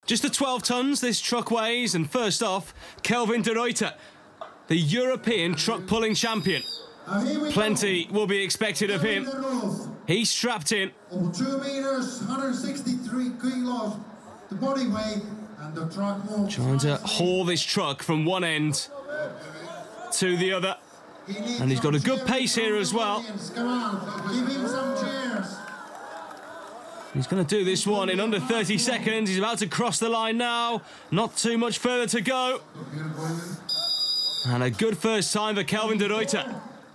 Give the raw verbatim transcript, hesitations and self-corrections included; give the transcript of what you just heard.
Just the twelve tons this truck weighs, and first off, Kelvin de Ruiter, the European truck pulling champion. Plenty will be expected of him. He's strapped in. Over two meters, one hundred sixty-three kilos, the body weight, and the truck moves. Trying to haul this truck from one end to the other. And he's got a good pace here as well. Come on, give him some cheers. He's going to do this one in under thirty seconds. He's about to cross the line now. Not too much further to go. And a good first time for Kelvin de Ruiter.